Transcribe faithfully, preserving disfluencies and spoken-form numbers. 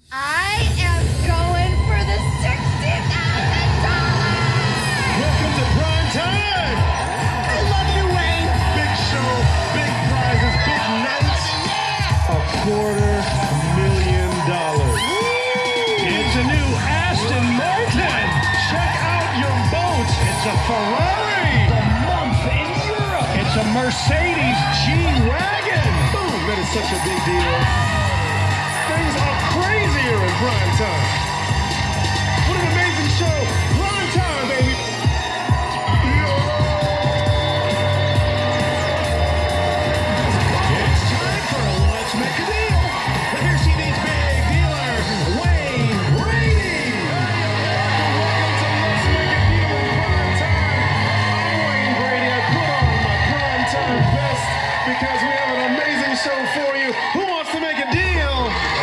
I am going for the sixty thousand dollars! Welcome to prime time! I love you, Wayne! Big show, big prizes, big nights. A quarter million dollars. It's a new Aston Martin. Check out your boat. It's a Ferrari. The month in Europe. It's a Mercedes G-Wagon. Boom, that is such a big deal. Things are crazier in prime time. What an amazing show.